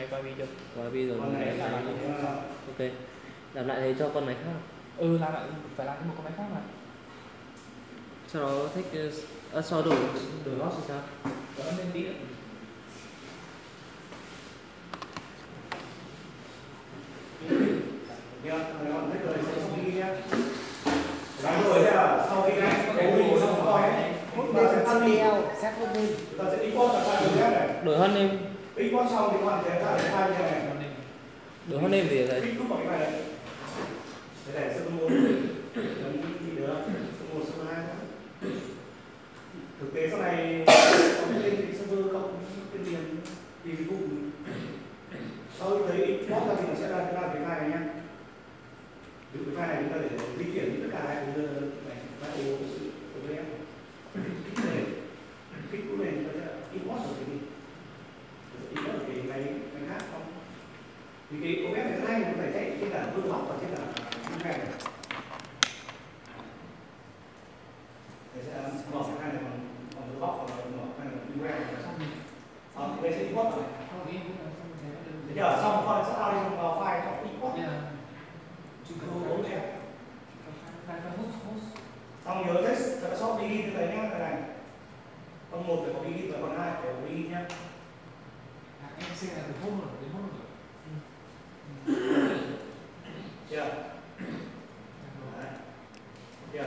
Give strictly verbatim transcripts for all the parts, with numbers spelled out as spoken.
máy qua video. Qua video con này là ok. Làm lại thế cho con máy khác. Ừ, làm lại phải làm cái một con máy khác mà. Sau đó thích à, sau đổi đổi lót thì sao? Đỡ lên tí nữa. Còn thích rồi sau khi nhé. Đáng rồi là sau khi này cái video xong rồi ấy, hút mình sẽ tắt đi, xét hút đi. Chúng ta sẽ import ra file thứ này. Đổi hơn em. Import xong thì các bạn sẽ ra cái file như này. Đổi hơn em gì vậy? Tích lúc vào cái file này. Để để sơ môn giống gì nữa, sơ môn sơ hai. Thực tế sau này có tên thì server cộng tên miền thì ví dụ sau khi thấy import ra thì nó sẽ ra cái file này nhé. Ví dụ cái file này chúng ta để di chuyển tất cả hai thứ này, các ô ô vê ép, kích này, kích cũ này chúng ta sẽ import ở cái gì, import ở cái máy máy khác không? Thì cái ô vê ép này rất hay, nó phải chạy trên cả vương học và trên cả những này. Để sẽ mở cái file này bằng bằng vương học hoặc là mở file này bằng vê là xong. Xong thì đây sẽ import rồi. Thế giờ xong con sẽ ao đi vào file trong import. Xong nhớ text thật short begin như thế nhá, cái này con một phải có begin và con hai phải có begin nhá. Em xem là từ home rồi, đến home rồi. Chưa? Chưa?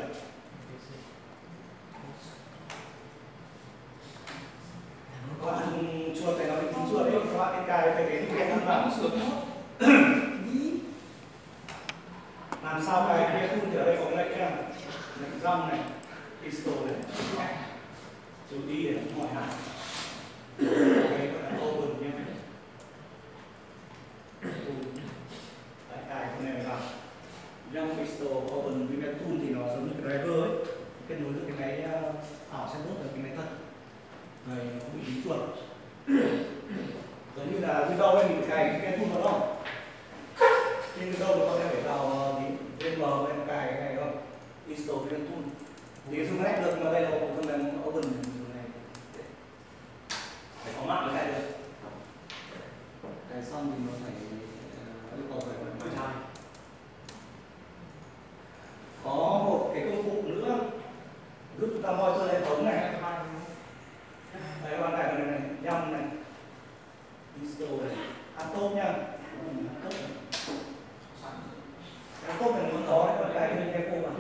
Các bạn dùng chuột này nó bị tính chuột đấy, các bạn nên cài cái cái cái thân vào sửa làm sao cái cái tool ở đây có lệnh nha, lệnh rung này, pistol này, chú ý để không hỏi hạn, cái gọi là open nhé, đấy cài cái này vào, rung pistol open với cái tool thì nó giống như cái driver ấy, kết nối giữa cái máy ảo sẽ tốt với cái máy thật, rồi nó không bị dính chuột, giống như là Windows ấy mình cài cái tool vào đó. Trên đâu mà con em phải vào lên bờ em cài cái này không? Install cái tool. Thì dùng cái này được mà đây là một phần mềm open này. Phải có mạng mới cài được. Cài xong thì nó phải yêu cầu phải mở trang. Có một cái công cụ nữa giúp chúng ta monitor hệ thống này. Đây các bạn cài cái này này, yum này, install này, Atom nha. Atom này. Cái cốt này nó có đấy, còn cái này cái cô mà.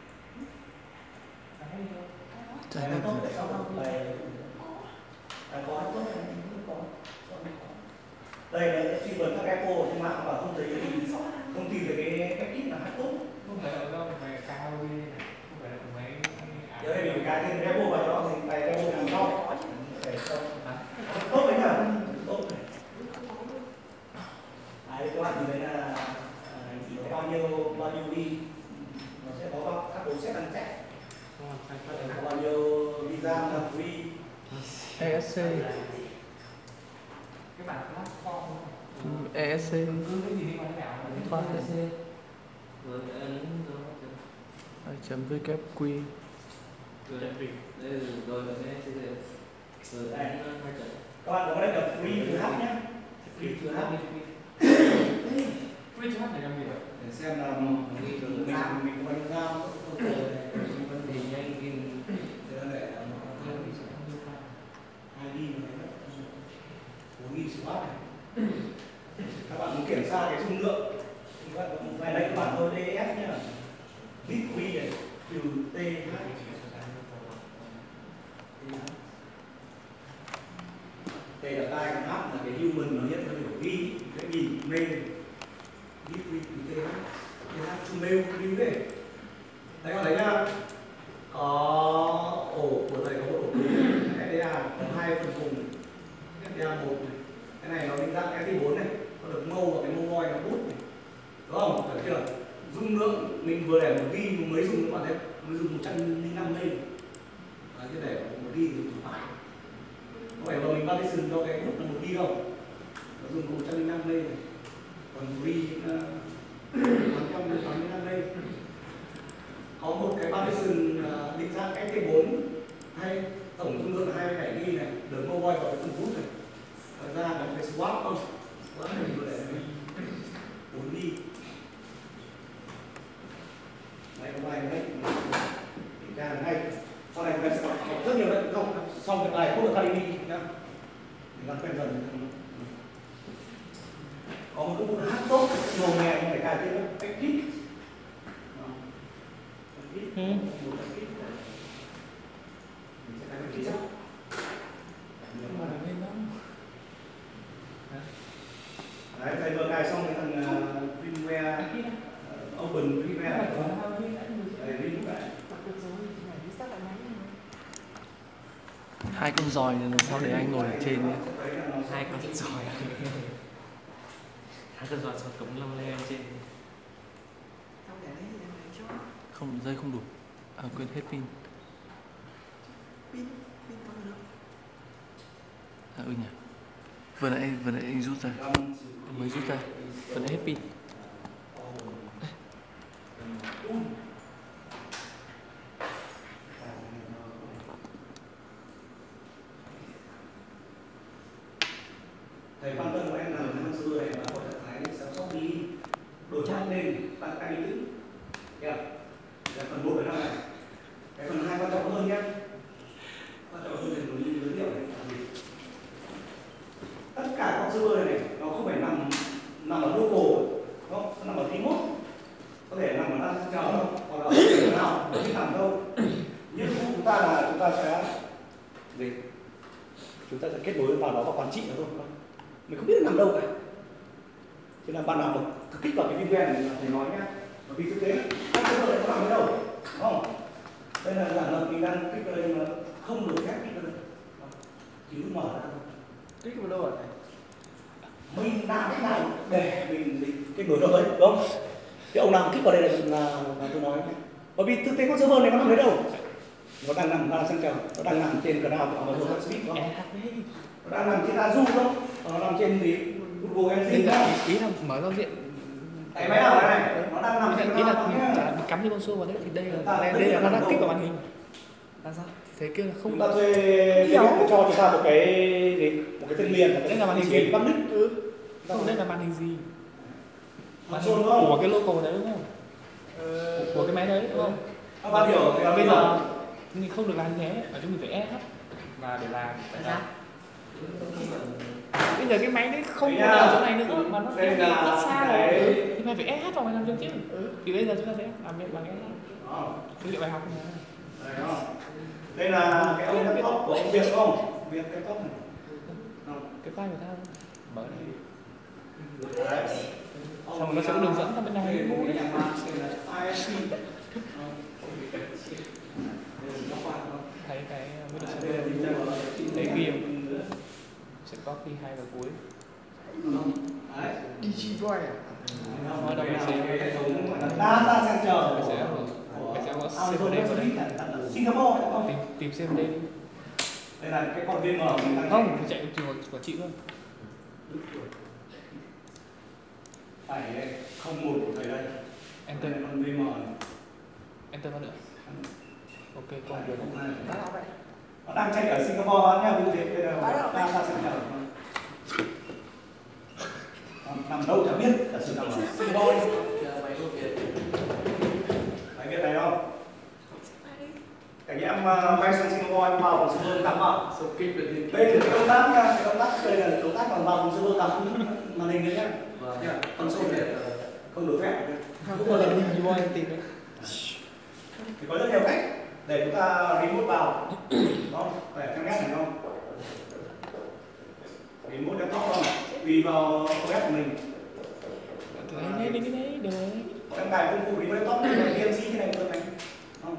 Cái tốt để sau đó bài có tốt này không có. Đây là suy vấn các cái cô trên mạng và không thấy cái gì, không tìm được cái cách ít là hát tốt. Không phải ở đâu mà cao đi này, không phải là mấy. Giờ đây mình cái thêm cái cô vào đó thì cái cái cô làm to. Để cho tốt đấy nhá, tốt này. Đấy các bạn nhìn thấy là có bao nhiêu bao nhiêu đi nó sẽ có các bộ set ăn chạy, có bao nhiêu visa là free e ét xê Cái bản platform e ét xê cứ cái gì đi bán đảo e ét xê rồi ấn hai chấm vê kép quy rồi đây rồi e ét xê rồi ấn hai chấm. Các bạn có đây là free thứ h nhé, free thứ h free thứ h này làm gì vậy? để xem là mình mình mình có bao nhiêu giao mình vấn đề nhanh in để để hai đi mà đấy bốn nghìn swap này. Các bạn muốn kiểm tra cái dung lượng thì các bạn phải đây các bạn thôi đê ét nhá, bit quy này trừ th. Đây là tai con h là cái human nó nhất nó hiểu ghi cái nhìn mê bit quy trừ th th chung mail lưu đấy. Đấy con thấy nhá, có ổ của thầy có một ổ ét đê a có hai phần cùng ét đê a một này, cái này nó định dạng ét đê bốn này, nó được mâu vào cái mâu voi nó bút này, đúng không? Thấy chưa? Dung lượng mình vừa để một ghi mới dùng các bạn thấy, mới dùng một trăm linh năm giây, đấy, cái để một ghi thì phải không phải là mình partition cho cái bút là một ghi không, nó dùng một trăm linh năm giây này, còn free tám trăm tám mươi lăm giây. Có một cái partition định dạng ét đê bốn hay tổng dung lượng hai mươi bảy gi bi này, được mobile vào cái phần bút này, thật ra là cái swap không, bốn đi này có bài đấy kiểm tra ngay sau này các em sẽ học rất nhiều đấy không xong cái bài Code Academy nhá để làm quen dần. Có một cái môn hát tốt nhiều nghề nhưng phải cài tên là Exit. Exit một Exit mình sẽ cài Exit sao nhưng mà lên lắm. Đấy, thầy vừa cài xong cái thằng uh, VMware uh, Open VMware này có đây link vậy. Hai con giòi này làm sao để anh ngồi ở trên nhé. Hai con giòi hai con giòi sao cống lông lên trên Không, dây không đủ. À quên hết pin. Pin, pin không được. À ừ nhỉ. Vừa nãy vừa nãy anh rút ra. Mới rút ra. Vừa nãy hết pin. Thầy quan tâm của em là năm xưa này và có trạng thái sắp sóc đi đổi chất lên tăng cái bình tĩnh. Yeah. Là phần một là này. Cái phần hai quan trọng hơn nhé. Quan trọng hơn thì mình như giới thiệu này là gì? Tất cả các server này, này nó không phải nằm nằm ở local, nó nằm ở remote, có thể nằm ở đang chờ đâu, hoặc là ở chỗ nào, không nằm đâu. Nhưng chúng ta là chúng ta sẽ gì? Chúng ta sẽ kết nối vào đó và quản trị nó thôi. Mình không biết nó nằm đâu cả. Cho nên ban đầu một thực kích vào cái VMware này là thầy nói nhá. Bởi vì thực tế các server này có nằm ở đâu, đúng không? Đây là giả lập mình đang kích vào đây mà không được phép kích vào đây. Chỉ mở ra thôi. Kích vào đâu rồi thầy? Mình làm thế nào để mình, mình kết nối được đấy, đúng không? Thì ông nào kích vào đây là, là, là tôi nói nhé. Bởi vì thực tế con server này nó nằm đấy đâu? Nó đang nằm đang sang chờ, nó đang nằm trên canal của Amazon Speed, đúng không? Nó đang nằm trên Azure không? Nó nằm trên gì? Google em xê. Ý là mở giao diện Cái máy nào này? Nó đang nằm trên ý canal là của mình nhé. chả bị cắm cái con số vào đấy thì đây là À, đây, đây đây là là nó đang nó kích vào đâu? màn hình. Là sao? Thế kia là không Chúng ta thuê VMware cho chúng ta một cái gì? Một cái tên miền, đây là màn hình gì? public. Ừ. Không, đây là màn hình gì? Màn Amazon hình đúng không? của cái logo đấy đúng không? Ờ, Của cái máy đấy đúng không? Các bạn hiểu thì Và là bây giờ mình không được làm như thế, ở chúng mình phải e hát và để làm tại sao? Bây giờ cái máy đấy không có ở chỗ này nữa mà nó đây bị là rất xa cái- rồi thì mày phải e hát vào mày làm việc chứ. Thì bây giờ chúng ta sẽ làm bằng e hát. Đó. Dữ liệu bài học này. Đây, đó. Đây là cái ông laptop của ông Việt đúng không? Việt laptop này. Không. Cái file của tao mở này. Đấy. Xong rồi nó sẽ có đường dẫn sang bên này. Đây là một cái nhà mạng tên là i ét pê. Thấy cái mới được Đây là gì đây? thấy kia sẽ copy hai vào cuối. Đấy. Digiboy à? Nói đâu mình sẽ Hệ thống gọi là data center mình sẽ của mình sẽ có Amazon xê vê đê vào đây. ở Singapore đúng không? Tìm tìm xê vê đê đi. Đây là cái con vê em mình đang Không, phải chạy trường của chị luôn. phải không một của thầy đây. Enter Đây là con vê em này. enter vào nữa. Ok, con vừa Đây này. Đó là vậy. nó đang chạy ở Singapore nhá, ví dụ thế đây là data center. Nằm đâu chả biết, là sự nằm ở Singapore. Phải biết này không? Cảnh em uh, bay sang Singapore em vào phòng server cắm à? Đây là cái công tác nha, cái công tác đây là công tác còn vào phòng server cắm màn hình đấy nhá. Nhá, console này không được phép. Lúc mà là mình vô anh tìm đấy. Thì có rất nhiều cách để chúng ta remote vào. Đó, phải trang web này không? Remote laptop không? Tùy vào ô ét của mình. Đấy, đấy, đấy, đấy, được rồi. Trong cài công cụ remote laptop này là vê em xê như này luôn này. Không?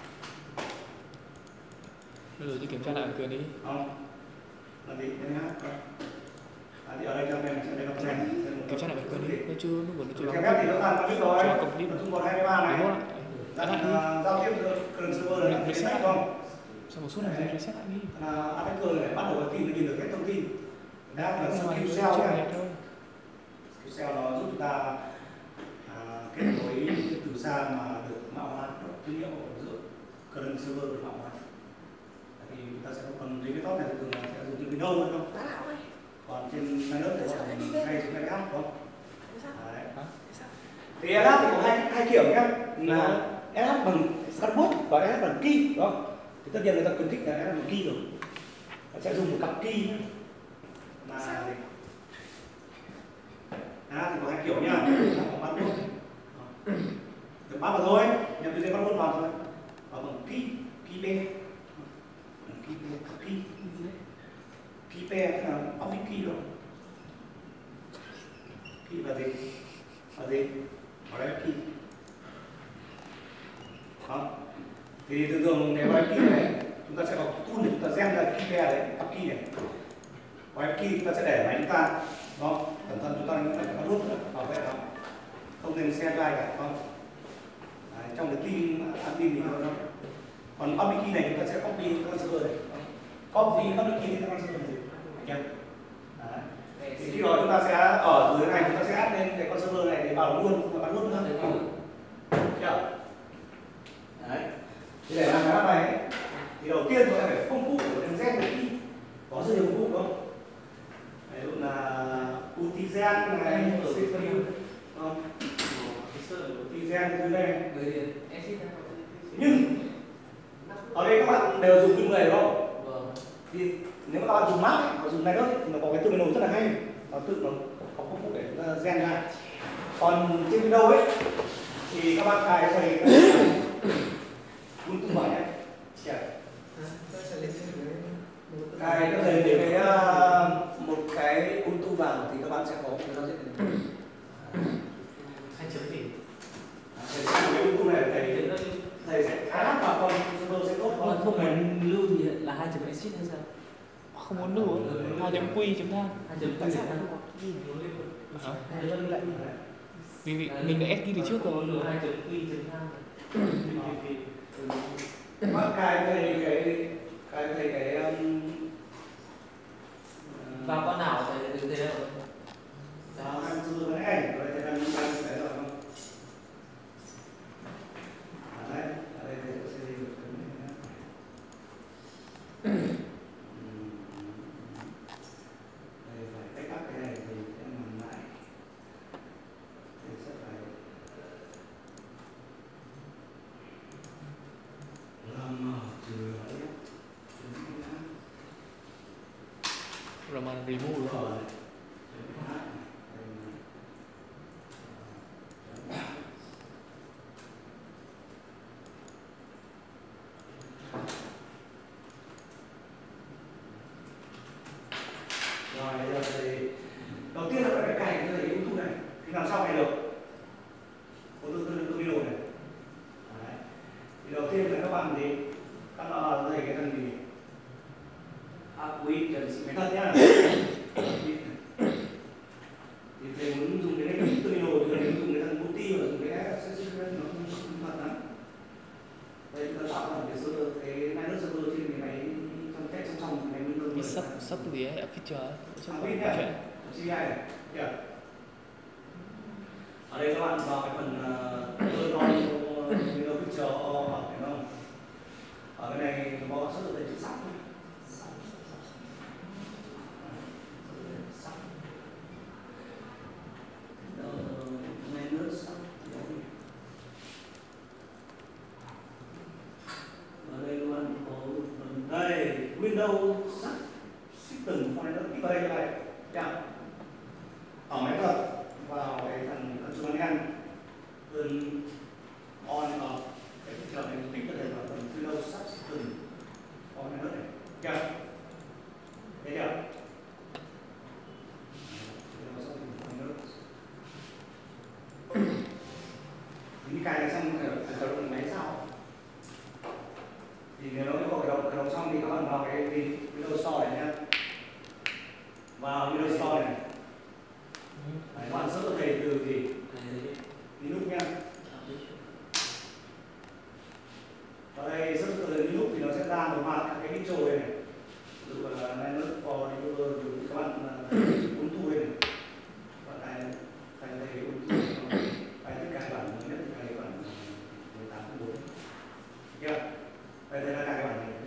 Bây giờ đi kiểm tra lại quyền đi. Không. Là gì? Đây nhá. À, thì ở đây cho em sẽ đây là phần này. Kiểm tra lại quyền đi. Nó chưa, nó vừa nó chưa. Trang web thì nó toàn có biết rồi. Cho complete. Nó chung còn hai mươi ba này. Đúng không? Đặt uh, giao tiếp giữa current server này là Reset. reset không? Sau một số này mình reset lại đi. Là attacker này bắt đầu cái tin nó nhìn được hết thông tin. Đáp là Nhưng mà skill nó cell chưa nhá. đẹp thôi. Skill cell nó giúp chúng ta à, kết nối cái từ xa mà được mạo hóa dữ liệu ở giữa current server được mạo hóa. Thì chúng ta sẽ còn remote này thường là sẽ dùng trên Windows thôi không? Đó là vậy. Còn trên Linux thì gọi là hay trên đúng không? Đấy. Thì ét hát thì có hai hai kiểu nhá, là ét hát bằng cắt bút và ét hát bằng key, đúng không? Thì tất nhiên người ta khuyến khích là ét hát bằng key rồi, nó sẽ dùng một cặp key mà ét hát thì có hai kiểu nhá, là có bắt bút được bắt vào thôi, nhập từ dây bắt bút vào thôi, và bằng key key p key p key key p tức là public key rồi. Key là gì? Là gì? Ở đây là key. Đó. Thì thường thường nếu cái key này chúng ta sẽ có tool để chúng ta gen ra key pair đấy, cặp key này. Cái key chúng ta sẽ để máy chúng ta, đó, cẩn thận chúng ta những cái bắt nút nữa, bảo vệ đó, không nên share like cả, không? Đấy, trong cái team admin thì thôi. Còn public key này chúng ta sẽ copy con server này, copy public key đến con server này, nhá. Thì khi đó chúng ta sẽ ở dưới này chúng ta sẽ add lên cái con server này để vào luôn và bắt nút nữa. Chưa? Đấy. Thì để làm cái này ấy, thì đầu tiên chúng ta phải công cụ của gen gen key, có rất nhiều công cụ không? Ví dụ là Utizen này, Cpu, không? Utizen thứ này. Nhưng ở đây các bạn đều dùng Win mười đúng không? Thì nếu mà các bạn dùng Mac ấy, hoặc dùng Linux thì nó có cái terminal rất là hay, nó tự nó có công cụ để chúng ta gen ra. Còn trên Windows ấy thì các bạn cài thầy Ubuntu vào nhé. Cài các thầy để cái uh, một cái Ubuntu vào thì các bạn sẽ có cái giao diện này. Hai chấm gì? Thầy sẽ cái Ubuntu này thầy thầy sẽ áp vào con server sẽ tốt hơn. Không muốn lưu thì là hai chấm exit hay sao? Không muốn lưu hai chấm quy chấm than. Hai chấm quy chấm than. Vì vì mình đã ép đi từ trước rồi. Hai chấm quy chấm than. Các bạn cài cái cái cái cái cái um, vào con nào thì từ thế nào? đó ăn dưa với ảnh rồi thì ăn ăn cái rồi không? Đấy, ở đây thầy sẽ đi được cái này. Đây phải cách up cái này thì em làm lại. Thì sẽ phải làm trừ ấy. Rồi mà remove đúng không? Rồi bây giờ thì đầu tiên là phải cài cái này Ubuntu này, thì làm sao cài được? Ubuntu terminal này. Đấy. Thì đầu tiên là các bạn thì các bạn thầy cái thằng gì? Acquit cần sự thân nhá. Thì thầy muốn dùng cái này terminal thì thầy muốn dùng cái thằng multi và dùng cái access nó không thật lắm. Đây chúng ta tạo ra cái server cái Linux server trên cái máy trong cách trong trong cái Windows Cái sub sub gì ấy, feature ấy. Acquit nhá. xê i này. Kìa. Ở đây các bạn vào cái phần uh, Windows feature ở phải không? Ở cái này nó có rất là chữ sắp thôi. Ở đây luôn có phần đây Windows System Finder kích vào đây như này. Chào. Ở máy thật vào cái phần Control N turn on off cái trường này tích có thể vào phần Windows System Finder này. Chào. Thấy chưa? Những cái này xong phải khởi động máy sau. Thì nếu nó có khởi động khởi động xong thì các bạn vào cái gì Windows Store này nhé. Vào Windows Store này. Đấy, các bạn search thầy từ gì? Linux nhá. Ở đây search từ Linux thì nó sẽ ra một loạt các cái intro này này. Ví dụ là Linux for Developer thì các bạn Ubuntu này. Các bạn cài cài thầy Ubuntu. Cài tất cả bản mới nhất cài bản mười tám chấm bốn. Chưa? Đây đây là cài bản này.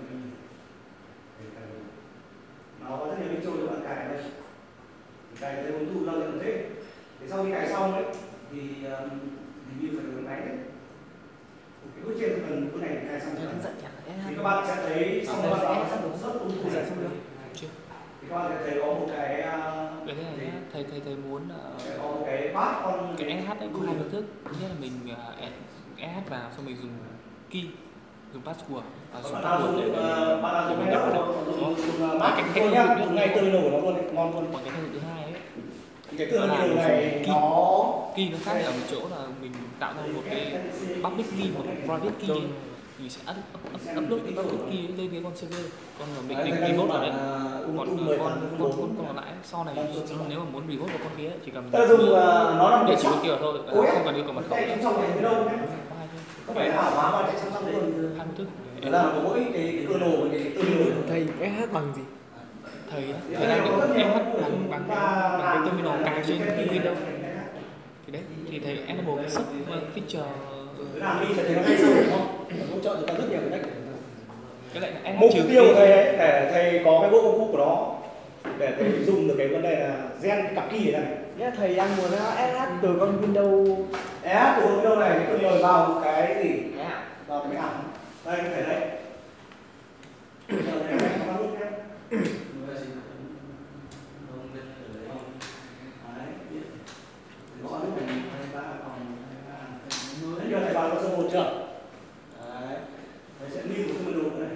Nó có rất nhiều intro cho bạn cài ở đây. Cài thấy Ubuntu giao diện thế. Thế sau khi cài xong đấy thì um, review phải được máy đấy. Cái bước trên phần bước này cài xong rồi thì các bạn sẽ thấy xong các bạn sẽ rất rất ung dung. Chưa. Thì các bạn sẽ thấy có một cái uh, Đấy này nhá, thầy thầy thầy muốn uh, sẽ có một cái bát con cái ét hát ấy có hai phương thức. Thứ nhất là mình uh, ét hát vào xong mình dùng key, dùng password và dùng bạn nào password dùng để uh, bạn nào dùng mình nhập hay vào dùng đó. dùng bát thôi nhá, dùng ngay tươi nổ nó luôn đấy, ngon luôn. Còn cái thứ thứ hai ấy, Cái tươi nổ này nó key nó khác ở một chỗ là mình tạo ra một cái public key hoặc một private key ấy. Mình sẽ up, up, up, upload cái public key lên cái con server, còn mà mình định remote vào đấy, còn con con con còn lại sau này nếu mà muốn remote vào con kia chỉ cần ta dùng nó là địa chỉ bên kia thôi, không cần yêu cầu mật khẩu. Trong này tới đâu nhé? Có phải ảo hóa vào trong trong luôn. Hai mươi thức. Là có mỗi cái cái cơ nổ và cái tương nổ. Thầy ét hát bằng gì? Thầy á, thầy đang định ét hát bằng bằng cái bằng cái terminal cài trên cái Windows. Thì đấy, thì thầy enable cái sub feature. Cái nào đi sẽ thấy nó hay sâu đúng không? Hỗ trợ chúng ta rất nhiều cái cách. Cái lại là Mục tiêu của thầy ấy, để thầy có cái bộ công cụ của nó để thầy dùng được cái vấn đề là gen cặp key ở đây. Nghĩa thầy đang muốn ét hát từ con Windows. ét hát từ con Windows này tôi nhờ vào cái gì? Vào cái ảo. Đây cái đấy. Giờ thầy này nó luôn nhé. Gõ lúc này hai ba phòng hai ba. Giờ thầy vào nó số một chưa? Đấy. Thầy sẽ lưu một cái đồ này.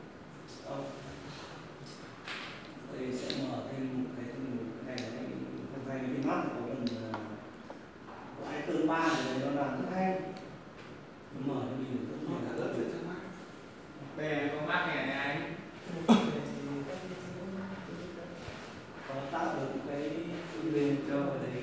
Thầy sẽ mở thêm một cái cái này này, không phải cái mắt của mình có hai tư ba này nó làm rất hay. Mở nó nhìn rất nhiều cả lớp chuyện trước mắt. Đây là con mắt này này anh. Có tác được cái Lên cho đấy.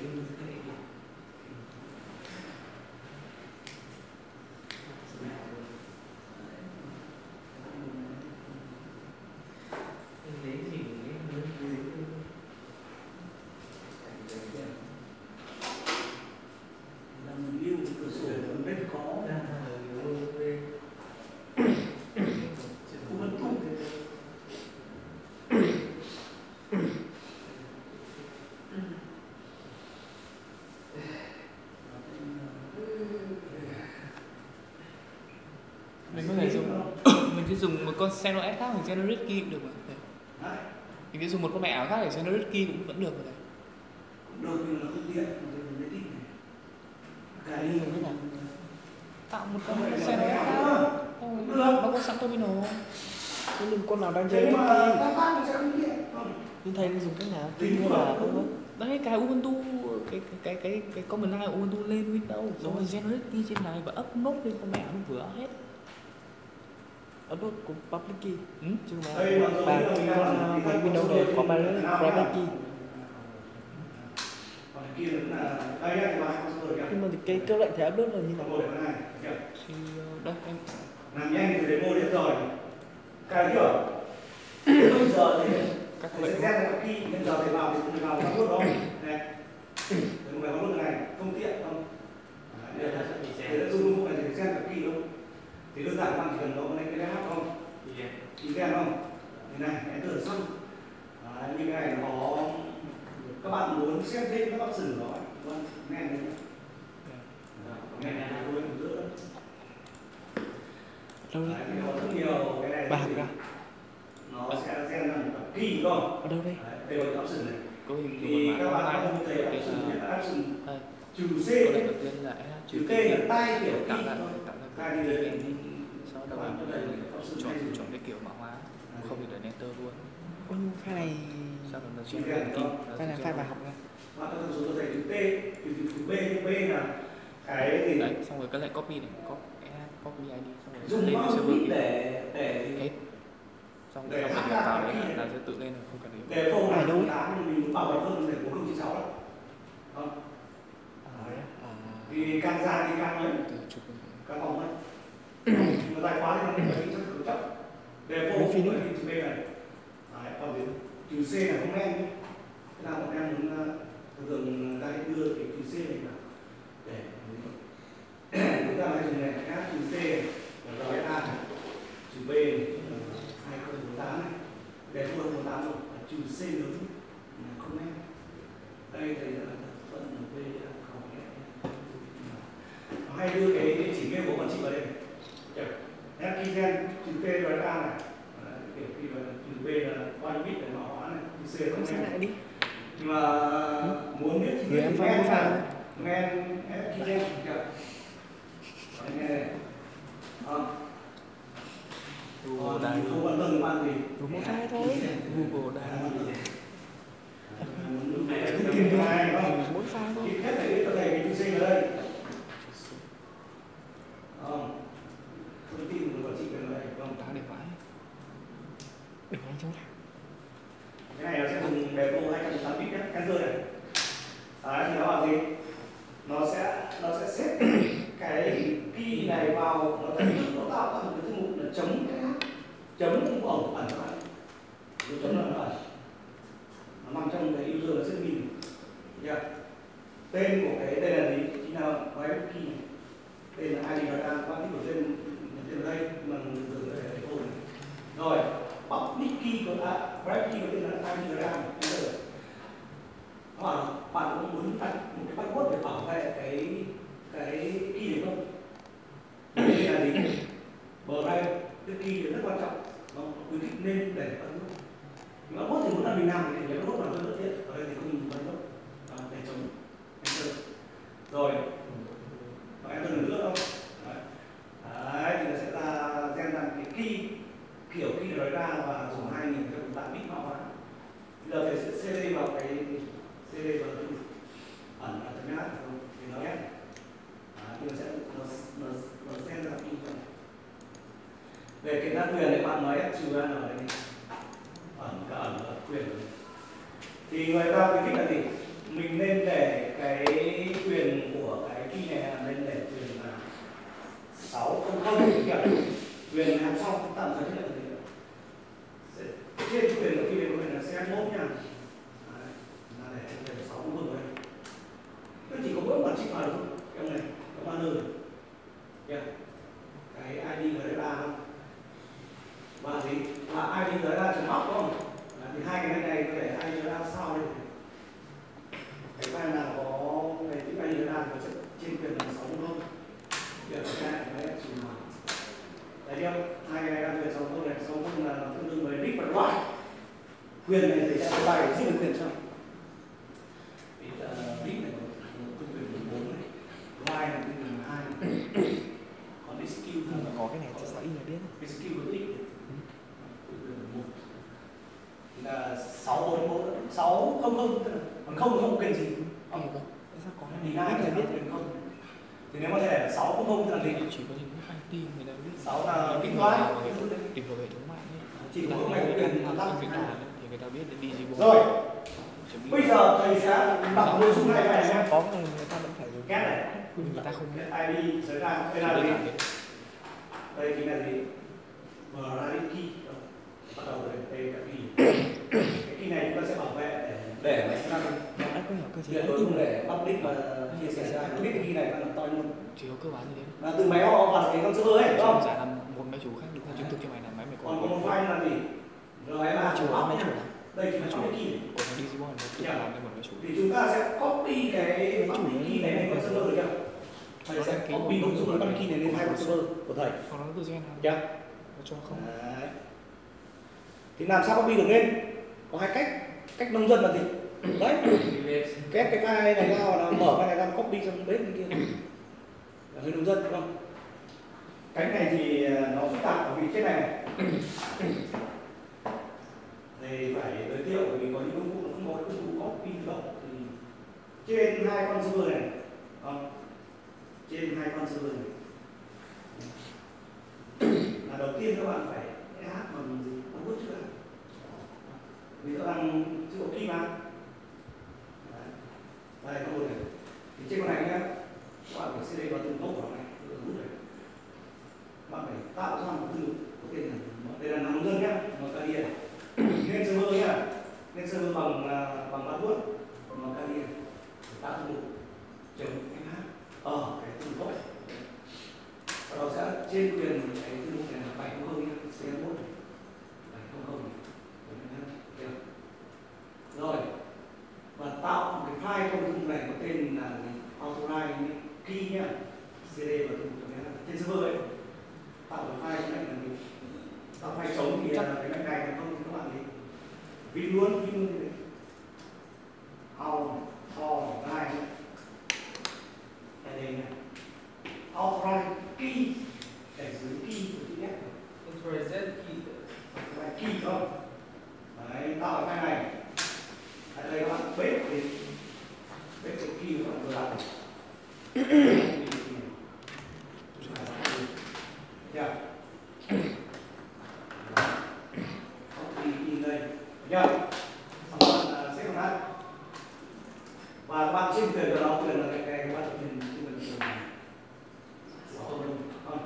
mình có thể dùng mình sẽ dùng một con Seno S khác hoặc generate key cũng được mà. Mình sẽ dùng một con mẹ ảo khác để generate key cũng vẫn được rồi đấy. Được nhưng mà không tiện, mình mới thích này. Cái dùng cái nào? Tạo một con Seno S khác. Nó có sẵn terminal. Thế nhưng con nào đang chơi mà cái các bác sẽ không tiện. nhưng thầy dùng cái nào? Tuy nhiên là không có. Đấy, cái Ubuntu cái cái cái cái command line Ubuntu lên Windows rồi generate key trên này và upload lên con mẹ nó vừa hết. Upload của public key. Ừ. Chứ mà bà con với Windows này có private key. Còn kia là đây là cái rồi kìa. Nhưng mà cái câu lệnh thẻ upload là như nào? Ngồi ở này kìa. Thì đây em Làm nhanh thì demo đến rồi. Cái kiểu bây giờ thì các thầy lệnh sẽ xem cái key bây giờ thầy vào thì thầy vào các bước đó này. Đừng vào bước này không tiện không. Đấy, thầy đã dùng công cụ này thì xem cái key không. Thì đơn giản các bạn chỉ cần có cái cái app không? Key gen không? Thế này, enter xong. Đấy, như cái này nó có các bạn muốn xem thêm các option đó vâng nghe đấy nghe này là tôi cũng giữ Đâu đấy thì có rất nhiều cái này bà học ra nó sẽ xem là tập kỳ không ở đâu đây? đây là option này có hình thì của các bạn bạn online không thấy option nhất là option đây trừ C có lệnh đầu tiên là trừ T là tay kiểu tạo kỳ ra tạo ra tay cái đi key sau đó mình chọn chọn cái kiểu mã hóa không thì để enter luôn. Ôi, file này Sau đó nó generate key file này file bài học ra. và các thông số có thể chữ T chữ chữ B chữ B là cái gì đấy, xong rồi cái lệnh copy này copy copy i đê xong rồi dùng lên bao server nhiêu để để hết xong để rồi mình nhập vào đấy là, là sẽ tự lên rồi không cần để phone này đúng tám mình muốn bảo mật hơn để bốn không chín sáu không thì càng ra thì càng mấy càng phòng ấy nhưng mà dài quá thì nó phải chắc cứng chắc để phone cũng phải chữ B này đấy, còn đến chữ C là không em nhé thế nào bọn em muốn thường thường ta hãy đưa cái chữ C này vào để chúng ta hãy dùng này các chữ C và rồi A chữ B hai không bốn tám này để phone bốn tám rồi chữ C lớn là không em đây thì là phần B hay đưa cái địa chỉ mail của quản trị vào đây. Keygen chữ P rồi A này, kiểu khi mà chữ B là bao nhiêu bit để mã hóa này, chữ C Không không xem lại đi. nhưng mà muốn biết chi tiết em thì phải nghe phải là nghe Keygen kìa. Nghe này. Không. Còn không quan tâm bạn gì. Đúng một file thôi. Google Drive. Không tìm được ai không? Mỗi file thôi. Kịp hết phải biết có thể cái chữ C ở đây. Không. Thông tin của quản trị cần đây không? Đá để vãi. Đừng anh chống lại. Cái này nó sẽ dùng Devo hai trăm mười tám bit nhé, Enter này. Đấy thì nó làm gì? Nó sẽ nó sẽ xếp cái key này vào, nó thấy nó tạo ra một cái thư mục là chấm cái chấm ổng ẩn các bạn. Cái chấm là nó ẩn. Nó nằm trong cái user là setmin. Yeah. Tên của cái đây là gì? Chính là private key này. Tên là i đê data, các bạn thích của tên tên ở đây mà dùng đây là thôi. Rồi, public key của à, private key của tên là i đê data. Hoặc bạn cũng muốn đặt một cái password để bảo vệ cái cái key này không? Đây là gì? Private cái key rất quan trọng. Vâng, quý vị nên để password. Nhưng password thì muốn là mình làm thì nhớ password là rất tiện. Ở đây thì không dùng password. Để chống enter. Rồi. Và enter nữa không? Đấy. Đấy thì nó sẽ ra gen ra cái key kiểu key nói ra và dùng hai nghìn cho bạn bit mã hóa. Bây giờ thầy sẽ cd vào cái cd vào cái ẩn ở chấm hát thì nó ép. Thì nó sẽ nó nó nó gen ra key này. Về kiểm tra quyền thì bạn nói f trừ n ở đây ẩn cả ẩn và quyền thì người ta khuyến khích là gì? Mình nên để cái quyền của cái key này là nên để quyền là sáu không không kiểu quyền hàng sau chúng ta giới thiệu là gì? Trên quyền của key này có quyền là c một nha. Đấy, là để quyền sáu không không đây. Nó chỉ có mỗi quản trị vào được không? Cái này có ba nơi. Yeah. Cái i đê và cái ba không? Và gì? Là i đê giới ra chấm học không? À, thì hai cái này có thể i đê giới ra sau đây. Cái file nào có cái chữ i đê giới ra thì sẽ trên quyền là sáu không không. Giờ cái này phải chữ mà. Đấy chưa? Hai cái này đang quyền sáu không này, sáu không là tương đương với read và write. Quyền này thì sẽ có bài riêng về quyền sau. Read này tương quyền mười bốn này, write là tương quyền mười hai. Còn cái skill thì Có cái này thì sẽ in là biết. cái skill của x thì là sáu bốn bốn sáu không không, còn không không quyền gì không Có. Sao có thì cái ai này là là biết biết. quyền không thì nếu có thể là sáu không không tức là gì? Chỉ có những i tê người ta biết. Sáu là bit wide Tìm vào hệ thống mạng ấy. chỉ Người có ta cái biết quyền cái là Việt Nam thì người ta biết đến Digimon. rồi. Bây giờ thầy sẽ đọc nội dung này này nhé. Có cái này người ta vẫn phải dùng. Két này Người ta không biết. i đê giới ra đây là gì? Đây chính là gì? Variable key. Bắt đầu từ đây là key. Cái key này chúng ta sẽ bảo vệ để để mà chúng ta Anh có hiểu cơ chế tuyệt đối không để public mà chia sẻ ra. Biết cái key này là to luôn. Chỉ có cơ bản như thế. Là từ máy họ vào cái con server ấy, đúng không? Giả là một máy chủ khác được chứng thực cho mày là máy mày có. Còn có một file là gì? Rồi là chủ chủ máy chủ. đây chính là chủ key. Của nó Digimon nó tự làm nên một máy chủ. Thì chúng ta sẽ copy cái public key này lên con server được chưa? Thầy sẽ copy nội dung public key này lên hai con server của thầy. Còn nó tự gen không? Chưa? Nó cho không. Đấy. Thì làm sao copy được lên? Có hai cách. Cách nông dân là gì? Đấy. Kép cái file này ra hoặc là mở file này ra copy sang bếp bên kia. Là hơi nông dân đúng không? Cái này thì nó phức tạp ở vì trên này này. Thì phải giới thiệu bởi vì có những công cụ nó không có công cụ copy tự động thì trên hai con server này, không? Trên hai con server này là đầu tiên các bạn phải hát bằng gì? Bằng bút chữ. Vì các bạn chữ có key mà. Đây con này. Thì trên con này nhá, các bạn phải cd vào từng mốc vào này, từng bút này. Các bạn phải tạo ra một từ có tên là đây là nắm dân nhá, một cái điện. Lên server nhá, lên server bằng bằng password, bằng cái điện. Tạo từ chấm hát ở cái từ gốc. Sau đó sẽ trên quyền cái từ này là bảy không không nhá, c một bảy không không. Rồi. Và tạo một cái file công cụ này có tên là authorize key nhá. xê đê và trên server ấy tạo được file cái này là gì? Tạo file sống thì là cái mạch này không thì các bạn gì? Viết luôn, viết luôn như thế. Out, out, right. Đây đây này. Authorize key để xử lý key của chữ F. Authorize key. Là key không? Đấy, tạo cái file này. Ở đây các bạn bếp thì bếp cái key của bạn vừa đặt. Yeah. Copy in đây. Nhớ. Xong bạn xếp vào và bạn xin quyền cho nó quyền là cái cái các bạn quyền quyền quyền này. Không không.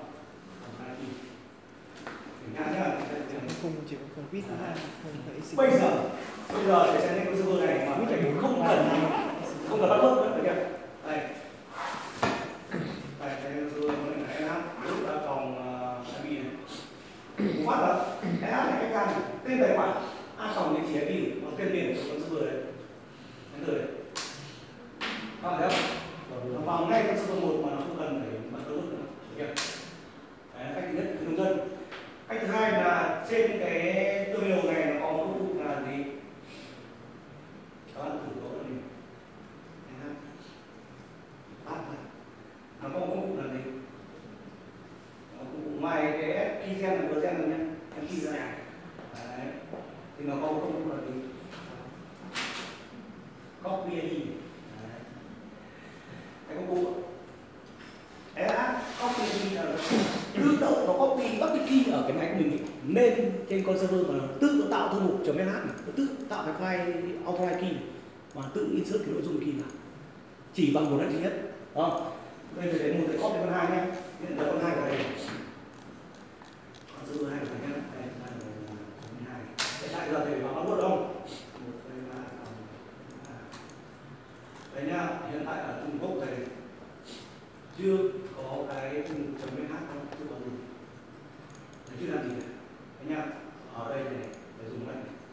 Không chỉ có không biết là không phải xin. Bây giờ bây giờ để xem cái server này mà mình không cần không cần bắt bớt nữa được chưa? Đây. Đây cái server này là em lúc đã còn i pê này. Phát là cái app này cái can tên tài khoản a còng địa chỉ i pê và tên miền của con server này. Cái người các bạn thấy không? Nó vào ngay con server một mà nó không cần phải bắt bớt nữa. Được chưa? Đấy, cách thứ nhất là nông dân. Cách thứ hai là trên cái terminal này nó có một công cụ là gì? Các bạn thử có là gì? Tắt này. Nó có một công cụ là gì? Nó công cụ ngoài cái keygen là vừa gen rồi nhá. Cái key ra này. Đấy. Thì nó có một công cụ là gì? Copy i đê. Đấy. Cái công cụ đấy là copy i đê là tự động nó copy bất kỳ key ở cái máy của mình nên trên con server mà nó tự nó tạo thư mục .sh này, nó tự tạo cái file authorize key và tự insert cái nội dung key vào chỉ bằng một cách duy nhất. Đó. Đây phải đến một cái copy con hai nhé. Hiện là con hai ở đây. Con server hai của mình nhé. Đây là con hai. Hiện tại giờ thì vào password không? Đấy nhá, hiện tại ở Trung Quốc này chưa có cái chấm sh không, chưa có gì. Đấy, chưa làm gì cả. Đấy nhá, ở đây này để dùng này.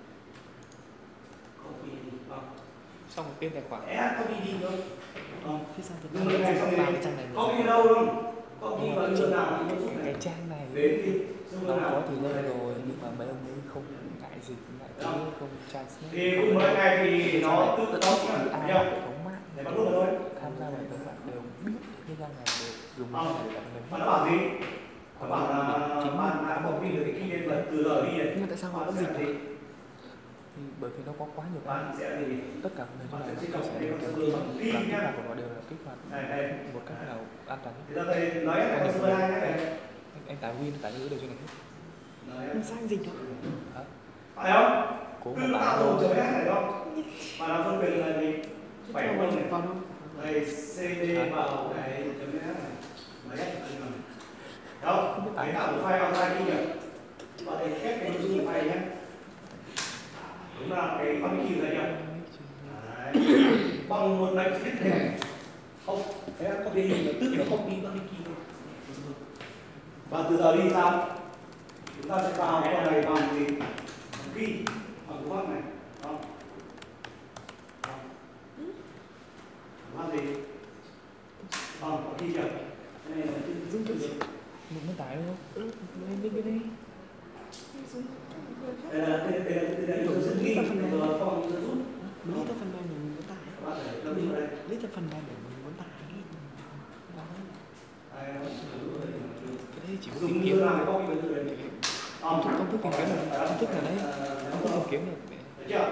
Copy đi, không? Xong tên tài khoản. Add copy đi thôi. Không. Thế sao Dùng cái này xong rồi copy đâu không? Copy vào lựa nào thì nó giúp cái trang này đến đi. nó có thì lâu rồi nhưng mà mấy ông ấy không ngại dịch ngại chứ không translate. Thì cũng mới này thì nó tự động ai nhá. hệ thống mạng Để bắt luôn thôi. tham gia vào hệ thống mạng đều biết cái trang này đều dùng để làm người mà nó bảo gì? Nó bảo là bạn đã copy được cái key lên vật từ giờ đi này. nhưng mà tại sao họ vẫn dịch được? Thì bởi vì nó có quá nhiều cái Bạn sẽ gì? tất cả những cái này Sẽ nó sẽ đều kèm kích và hoạt kích hoạt của nó đều là kích hoạt Đây đây. một cách nào an toàn Thì nhất. ra đây nói là con server hai này. Anh, anh tải win tải ngữ đều cho này hết. Không sang dịch đâu. Hả? Phải không? Cố Cứ mà tạo tải đồ thôi. chấm S này không? Mà nó phân biệt là gì? Phải không này. Vào đâu? Đây cd vào cái chấm S này. Mà S ở đây này. Không? Cái tạo một file authorize key nhỉ? Bạn để khép cái nội dung file nhé. Đúng là cái copy key rồi nhỉ? Đấy. Bằng một lệnh viết thế này. Không, thế là copy nó tự nó copy copy key thôi. Và từ giờ đi sao? Chúng ta sẽ vào con này bằng gì? Bằng key, bằng cú pháp này. Không? Không? Cú pháp gì? Không, có key chưa? Cái này là Dùng cái gì? Mình mới tải đúng không? Ừ, mình biết cái này. đây là đây đây là đây là yêu dẫn ghi rồi không dẫn rút. Lấy ra phần mềm để mình muốn tải. Các bạn để lâm vào đây. Lấy ra phần mềm để mình muốn tải. Đây nó Cái đấy chỉ có dùng tìm như kiếm. là cái copy từ đây. Công thức công thức tìm kiếm là công thức là đấy. Công thức tìm kiếm là Được chưa?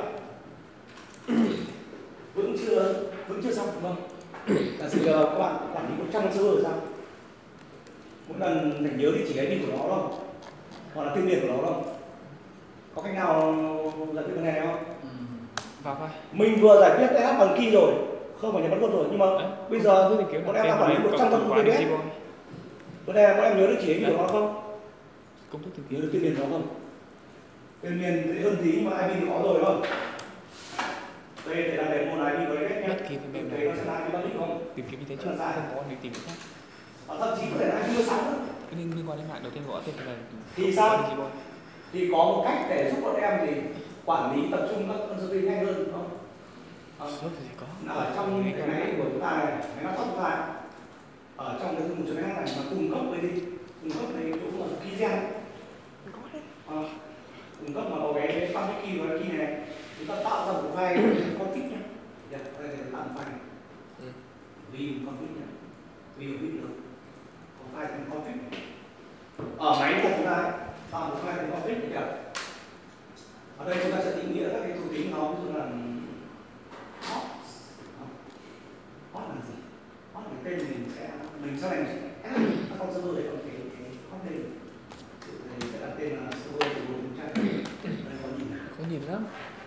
Vẫn chưa vẫn chưa xong đúng không? Giả sử các bạn quản lý một trăm server sao? Mỗi lần phải nhớ địa chỉ i pê của nó không? Hoặc là tên miền của nó không? Có cách nào giải quyết vấn đề này không? vào vai. Mình vừa giải quyết app bằng key rồi, không phải nhớ bắt buộc rồi, nhưng mà Đấy, bây giờ công thức tìm kiếm bọn là em đang tên quản lý một trăm của con quản lý tê pê ét. Gboy. Vấn đề bọn em nhớ địa chỉ i pê của nó không? Công thức tìm Nhớ kiếm được tên miền của nó không? Tên miền dễ hơn tí nhưng mà i pê thì có rồi không? Đây để là để một i pê có đấy nhé. bất kỳ phần mềm Đấy nào nó sẽ là i pê public không? tìm kiếm như thế chứ không có để tìm khác. Và thậm chí có thể là i pê mười sáu nữa. Cái liên liên quan đến mạng đầu tiên gõ tên là Thì sao? quản lý Gboy. Thì có một cách để giúp bọn em thì quản lý tập trung các con server nhanh hơn đúng không? Số thì có. Ở trong cái máy của chúng ta này, máy laptop chúng ta ở trong cái một chấm hát này mà cung cấp với gì, cung cấp với chỗ là key gen, à, cung cấp mà có cái public key và key này, chúng ta tạo ra một file config nhé, đây là tạo một file này, vì config nhé, vì viết được, có file thành config, ở máy của chúng ta tạo một file thành config nhé. Ở đây chúng ta sẽ định nghĩa các cái thuộc tính nó, ví dụ là hot, hot là gì? Hot là tên mình sẽ mình sau này mình sẽ add các con server để có cái cái hot name. Thì sẽ đặt tên là server của một trang. Đây có nhìn nào? Có nhìn lắm.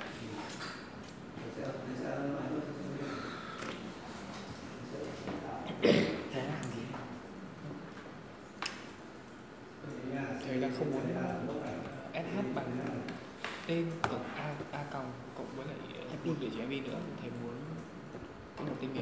Sẽ sẽ Thế làm gì? Thầy đang không muốn ét hát bằng tên cộng a a cộng cộng với lại happy để cho em đi nữa, thầy muốn có một tên miền.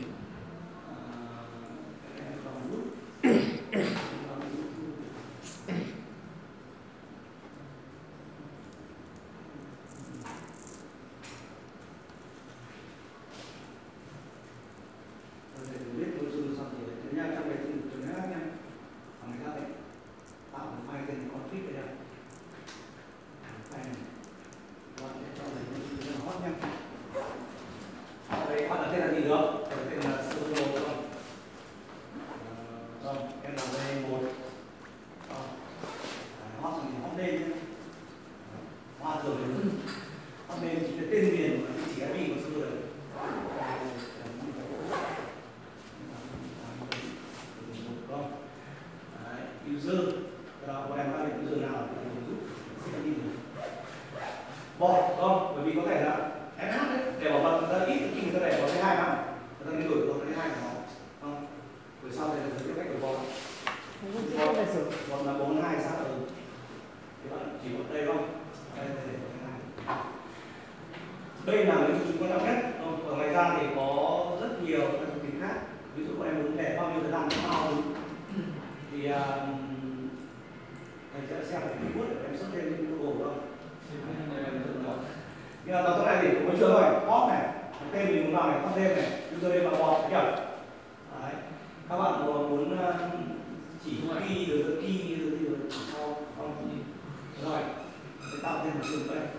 Đây là những chúng quan trọng nhất. Ở ngoài ra thì có rất nhiều các thuộc tính khác. Ví dụ em muốn để bao nhiêu thời gian nó bao thì uh, thầy sẽ xem cái keyword để em search lên trên Google thôi. Nhưng mà tóm lại thì cũng mới chưa thôi. Hot này, tên mình muốn vào này, không thêm này, user name vào bot, hiểu? Đấy. Các bạn muốn uh, chỉ key được key được gì chỉ sau không thì rồi để tạo thêm một trường đây.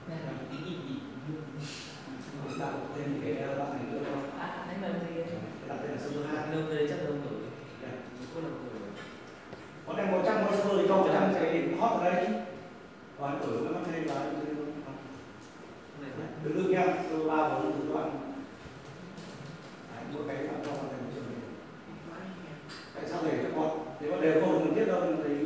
Tạo thêm cái bạn này nữa không? À, anh làm gì? Đặt tên là server hai. Lâu rồi chắc lâu rồi. Có lâu rồi. Có đem một trăm con server thì không, một trăm cái hot ở đây. Còn anh đổi cái mắt lên và đừng đừng nha, server ba bốn từ các bạn. Mỗi cái bạn cho vào thành một trường. Tại sao để cho con? Nếu mà đều không cần thiết đâu thì